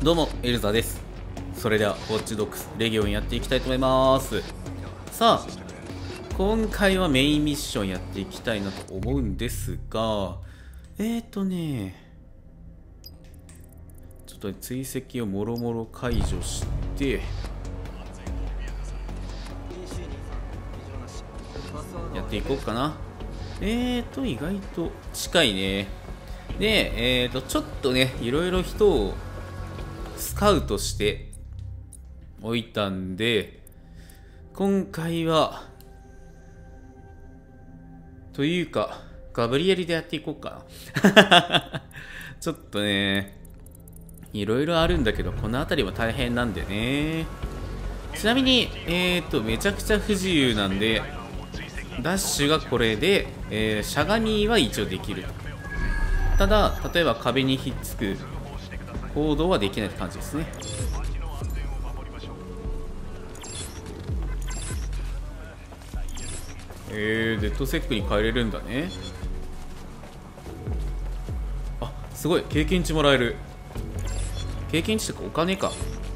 どうも、エルザです。それでは、ウォッチドッグスレギオンやっていきたいと思います。さあ、今回はメインミッションやっていきたいなと思うんですが、ちょっと追跡をもろもろ解除して、やっていこうかな。意外と近いね。で、ちょっとね、いろいろ人をスカウトしておいたんで、今回は、というか、ガブリエルでやっていこうかな。ちょっとね、いろいろあるんだけど、この辺りは大変なんでね。ちなみに、めちゃくちゃ不自由なんで、ダッシュがこれで、しゃがみは一応できる。ただ、例えば壁にひっつく行動はできないって感じですね。デッドセックに変えれるんだね。あ、すごい、経験値もらえる。経験値とかお金か。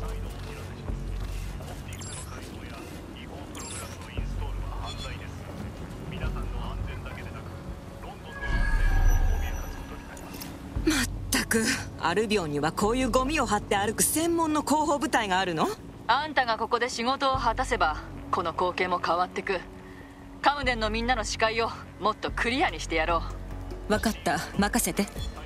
まったく、アルビオンにはこういうゴミを張って歩く専門の広報部隊があるの？ あんたがここで仕事を果たせばこの光景も変わってく。カムデンのみんなの視界をもっとクリアにしてやろう。分かった、任せて。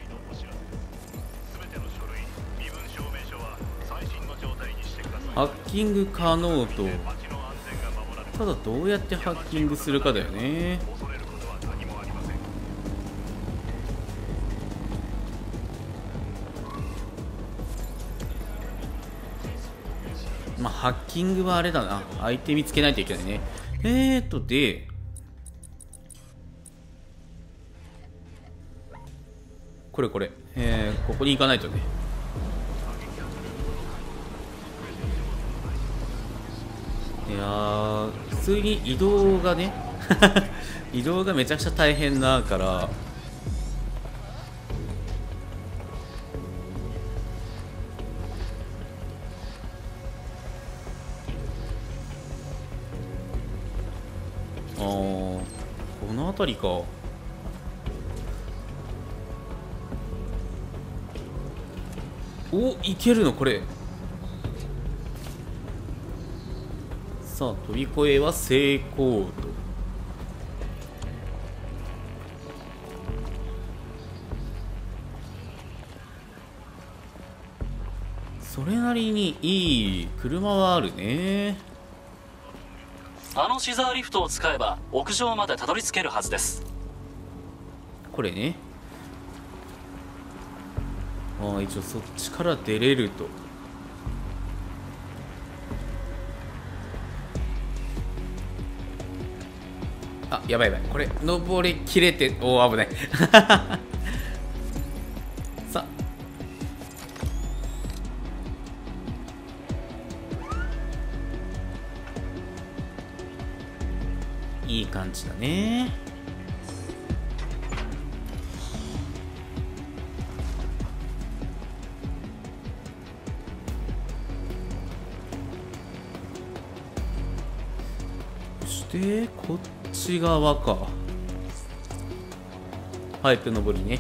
ハッキング可能と、ただどうやってハッキングするかだよね。まあハッキングはあれだな、相手見つけないといけないね。でこれここに行かないとね。いやー、普通に移動がね移動がめちゃくちゃ大変だから、この辺りか。お、いけるのこれ。さあ、飛び越えは成功と。それなりにいい車はあるね。 あのシザーリフトを使えば屋上までたどり着けるはずです。 これね。ああ、一応そっちから出れると。あ、やばいやばい。これ、登り切れて、おお、危ない。さあ。いい感じだね。そしてこっち側か。パイプ登りね。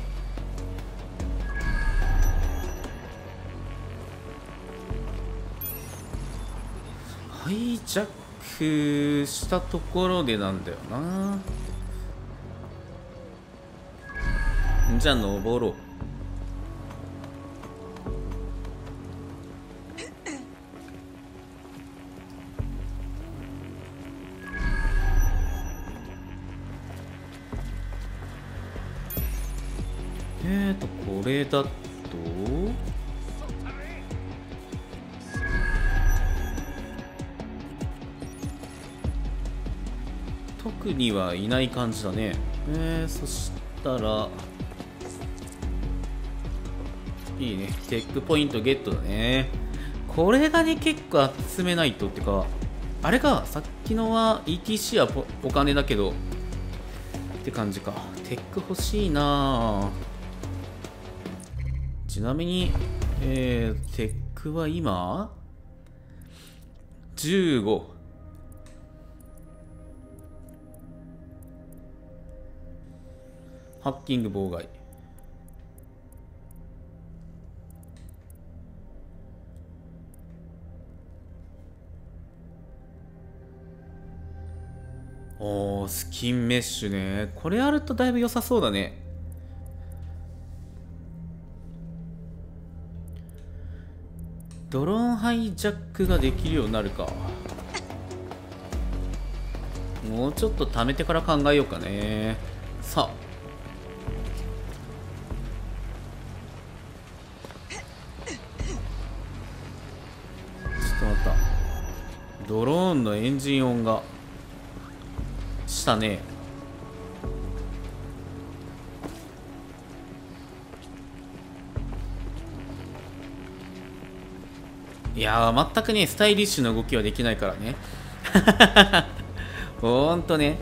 ハイジャックしたところでなんだよな。じゃあ登ろう。これだと特にはいない感じだね。そしたらいいね、テックポイントゲットだね。これがね結構集めないとってか、あれか、さっきのは ETC はお金だけどって感じか。テック欲しいな。ちなみに、テッ力は今15。ハッキング妨害。おー、スキンメッシュね。これあるとだいぶ良さそうだね。ドローンハイジャックができるようになるか。もうちょっと貯めてから考えようかね。さあ、ちょっと待った。ドローンのエンジン音がしたね。いやー、全くねスタイリッシュな動きはできないからね。ほんとね。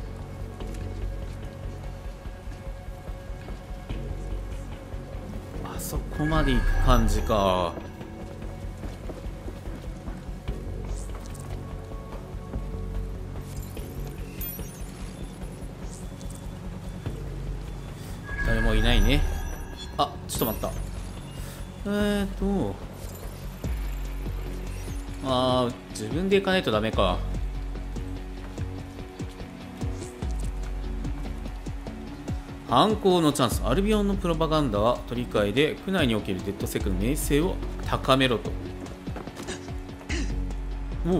あそこまで行く感じか。誰もいないね。あ、ちょっと待った。自分で行かないとダメか。犯行のチャンス。アルビオンのプロパガンダは取り替えで区内におけるデッドセクの名声を高めろと。おっ、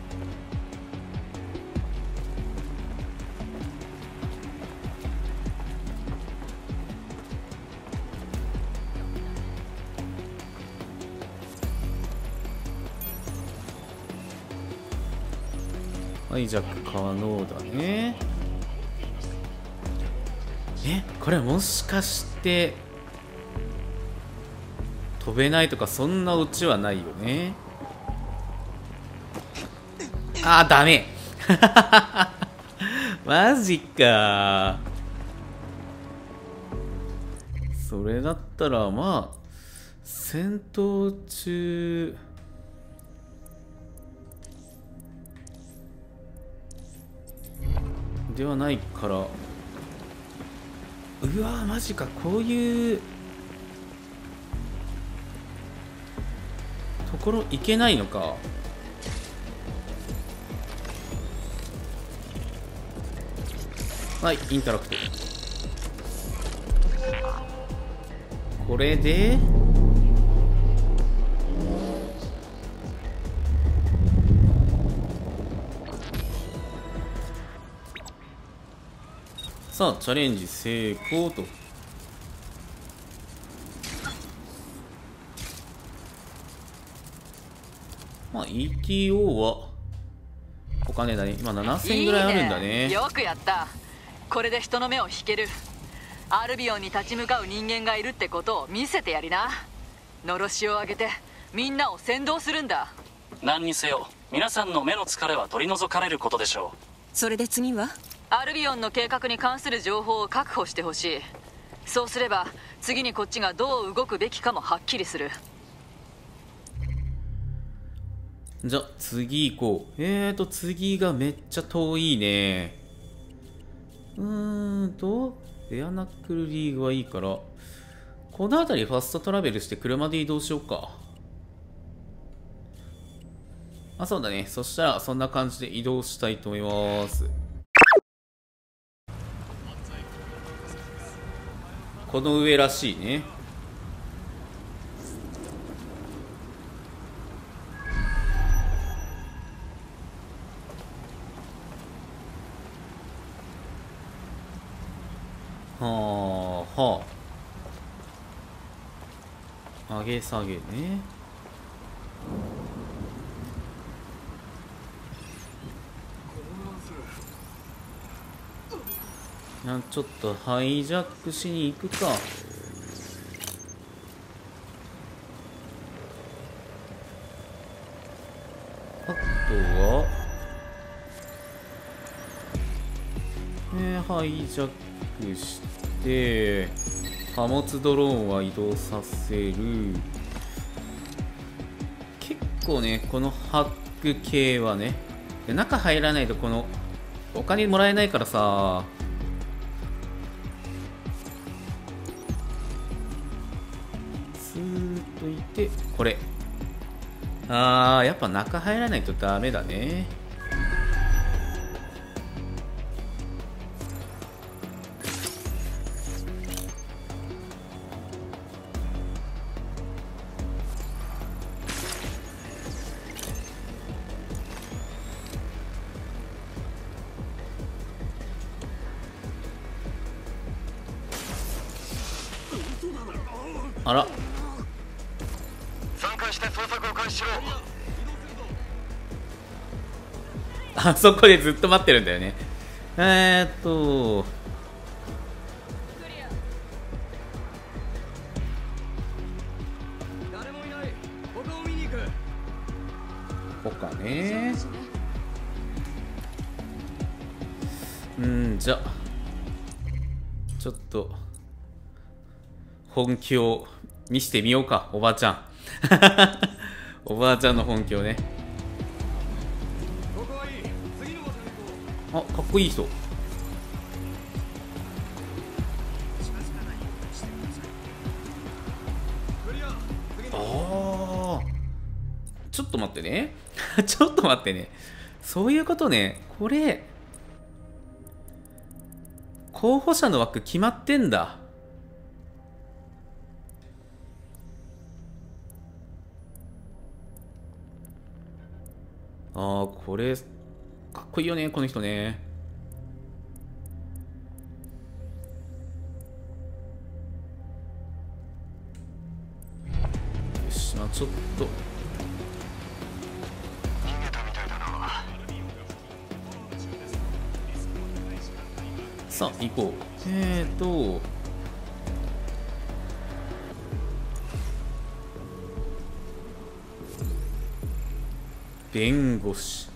ハイジャック可能だね。これもしかして飛べないとかそんなオチはないよね。あー、ダメ。マジか。それだったらまあ戦闘中ではないから。うわー、マジか。こういうところ行けないのか。はい、インタラクト。これでさあ、チャレンジ成功と。まあ ETO はお金だね。今7000ぐらいあるんだね。 いいね、よくやった。これで人の目を引ける。アルビオンに立ち向かう人間がいるってことを見せてやりな。のろしを上げてみんなを先導するんだ。 何にせよ皆さんの目の疲れは取り除かれることでしょう。 それで次は？ アルビオンの計画に関する情報を確保してほしい。そうすれば次にこっちがどう動くべきかもはっきりする。 じゃあ次行こう。次がめっちゃ遠いね。ベアナックルリーグはいいから、この辺りファストトラベルして車で移動しようか。あ、そうだね。そしたらそんな感じで移動したいと思います。この上らしいね。はあはあ、上げ下げね。ちょっとハイジャックしに行くか。あとはハイジャックして貨物ドローンは移動させる。 構ね、このハック系はね、で中入らないとこのお金もらえないからさ。スーッといて、これ。やっぱ中入らないとダメだね。あら、 参加して捜索を開始しろ。 あそこでずっと待ってるんだよね。 誰もいない。他を見に行く。 他ね。じゃあちょっと本気を見せてみようか、おばあちゃん。おばあちゃんの本気をね。 ここはいい。次の場所に行こあ、かっこいい人。ちょっと待ってね。ちょっと待ってね。そういうことね。これ候補者の枠決まってんだ。これかっこいいよね、この人ね。よし、まあちょっと逃げたみたいだな。 さあ行こう。弁護士。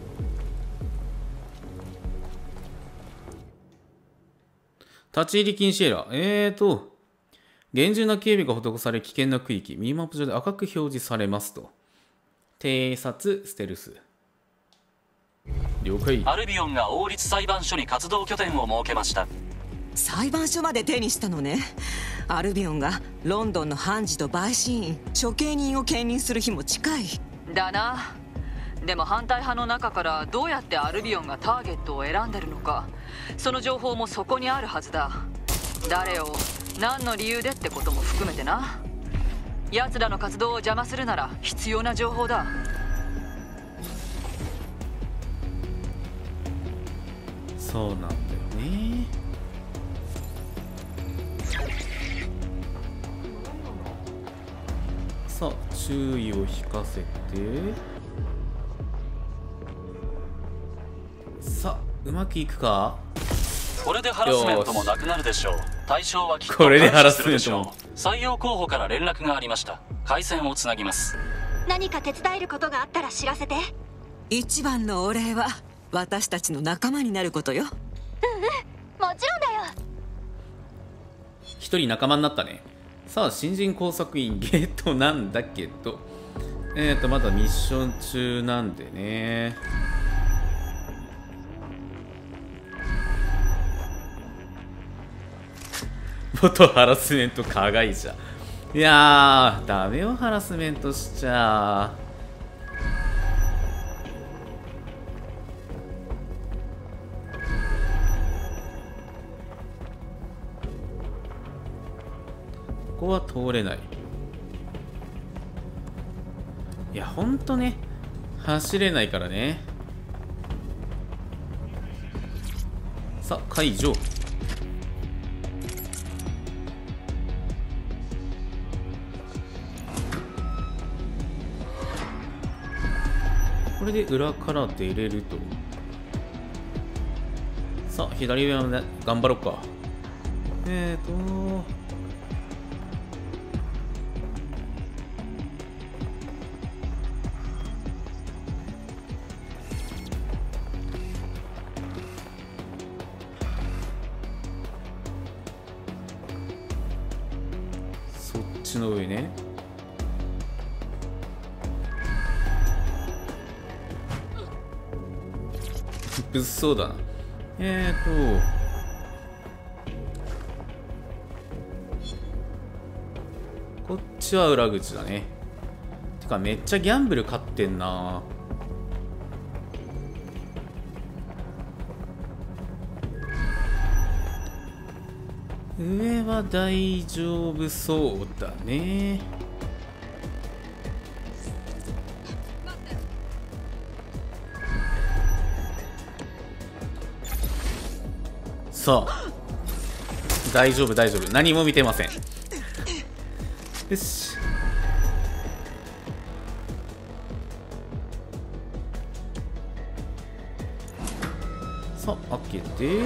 立ち入り禁止エラー。厳重な警備が施され危険な区域、ミニマップ上で赤く表示されますと。偵察、ステルス。了解。 アルビオンが王立裁判所に活動拠点を設けました。 裁判所まで手にしたのね。アルビオンがロンドンの判事と陪審員、処刑人を兼任する日も近い。 だな。でも反対派の中からどうやってアルビオンがターゲットを選んでるのか、その情報もそこにあるはずだ。誰を何の理由でってことも含めてな。奴らの活動を邪魔するなら必要な情報だ。 そうなんだよね。さあ注意を引かせて、さあうまくいくか。 これでハラスメントもなくなるでしょう。対象はきっとこれでハラスメントも回避するでしょう。採用候補から連絡がありました。回線をつなぎます。 何か手伝えることがあったら知らせて。 一番のお礼は私たちの仲間になることよ。 もちろんだよ。 一人仲間になったね。さあ新人工作員ゲートなんだけど、まだミッション中なんでね。元ハラスメント加害者。いやーダメよ、ハラスメントしちゃ。ここは通れない。いやほんとね、走れないからね。さあ解除。これで裏から出れると。さあ左上はね、頑張ろうか。そっちの上ね。 物騒だな。こっちは裏口だね。てかめっちゃギャンブル勝ってんな。上は大丈夫そうだね。さあ大丈夫大丈夫、何も見てません。よし、さあ開けて、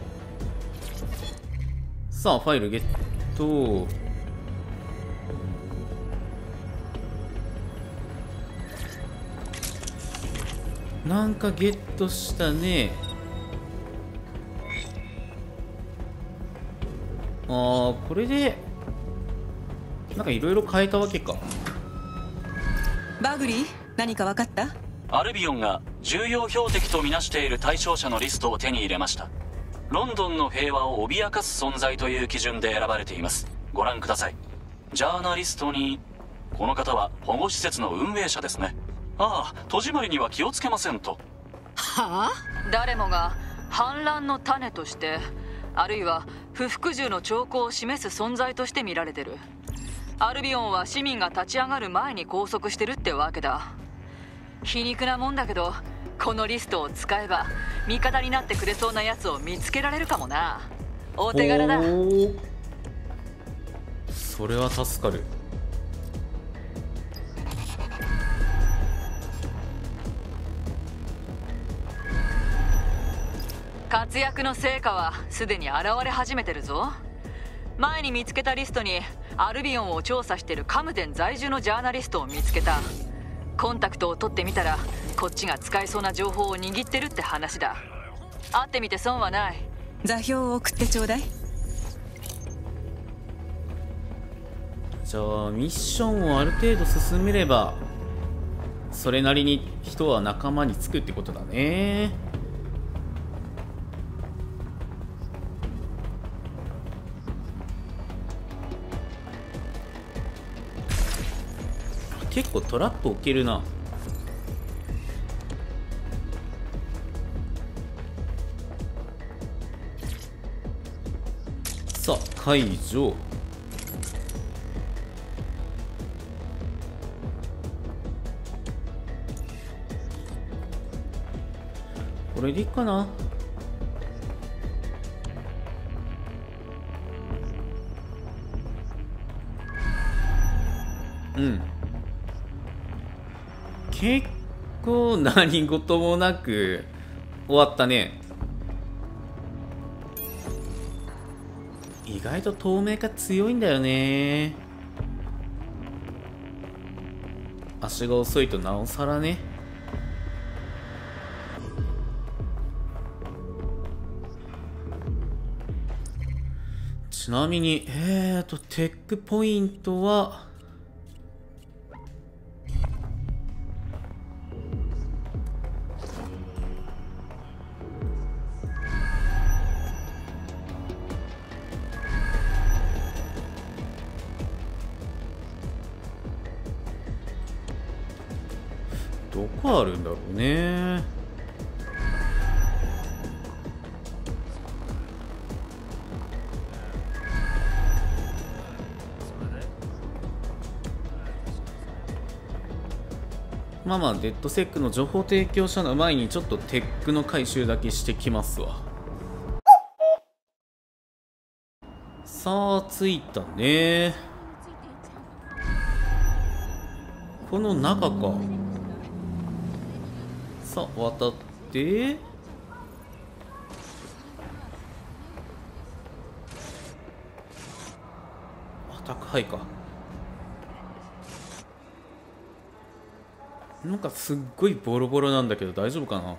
さあファイルゲット。なんかゲットしたね。これでなんかいろいろ変えたわけか。 バグリー、何か分かった？ アルビオンが重要標的とみなしている対象者のリストを手に入れました。ロンドンの平和を脅かす存在という基準で選ばれています。ご覧ください。ジャーナリストに、この方は保護施設の運営者ですね。ああ、戸締まりには気をつけませんと。 はあ？ 誰もが反乱の種として、あるいは不服従の兆候を示す存在として見られてる。アルビオンは市民が立ち上がる前に拘束してるってわけだ。皮肉なもんだけど、このリストを使えば味方になってくれそうなやつを見つけられるかもな。お手柄だ。 それは助かる。 活躍の成果はすでに現れ始めてるぞ。前に見つけたリストにアルビオンを調査してるカムデン在住のジャーナリストを見つけた。コンタクトを取ってみたら、こっちが使えそうな情報を握ってるって話だ。会ってみて損はない。 座標を送ってちょうだい。 じゃあミッションをある程度進めればそれなりに人は仲間につくってことだね。結構トラップ置けるな。さあ解除。これでいいかな。うん、結構何事もなく終わったね。意外と透明化強いんだよね。足が遅いとなおさらね。ちなみにテックポイントはどこあるんだろうね。まあデッドセックの情報提供者の前にちょっとテックの回収だけしてきますわ。さあ着いたね。この中か。さあ渡って宅配か。なんかすっごいボロボロなんだけど大丈夫かな。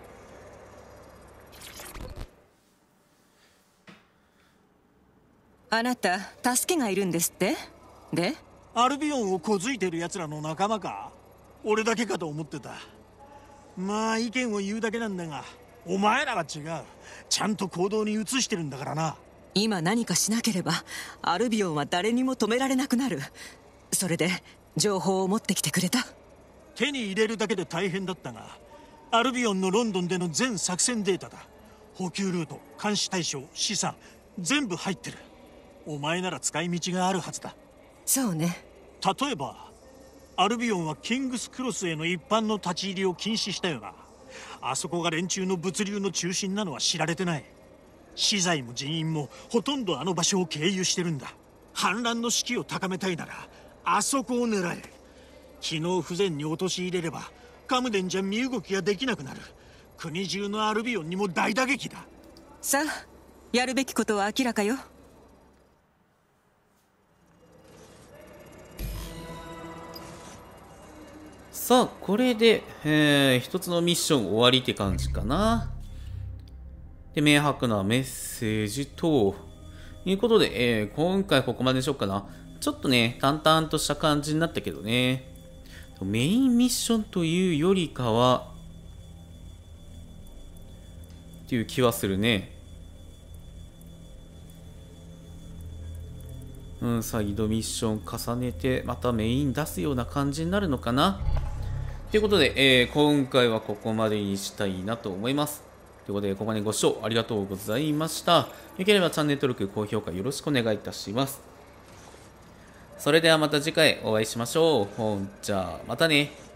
あなた助けがいるんですって？でアルビオンをこづいてる奴らの仲間か？俺だけかと思ってた。まあ意見を言うだけなんだが、 お前らは違う。ちゃんと行動に移してるんだからな。 今何かしなければアルビオンは誰にも止められなくなる。それで情報を持ってきてくれた。 手に入れるだけで大変だったが、アルビオンのロンドンでの全作戦データだ。補給ルート、監視対象、資産、全部入ってる。お前なら使い道があるはずだ。 そうね。 例えばアルビオンはキングスクロスへの一般の立ち入りを禁止したよな。あそこが連中の物流の中心なのは知られてない。資材も人員もほとんどあの場所を経由してるんだ。反乱の士気を高めたいならあそこを狙え。機能不全に陥れればカムデンじゃ身動きができなくなる。国中のアルビオンにも大打撃だ。 さあ、やるべきことは明らかよ。 さあ、これで、一つのミッション終わりって感じかな。で、明白なメッセージということで、今回ここまでにしようかな。ちょっとね、淡々とした感じになったけどね。メインミッションというよりかは、っていう気はするね。サイドミッション重ねて、またメイン出すような感じになるのかな。ということで、今回はここまでにしたいなと思います。ということで、ここまでご視聴ありがとうございました。よければチャンネル登録、高評価よろしくお願いいたします。それではまた次回お会いしましょう。ほんじゃあ、またね。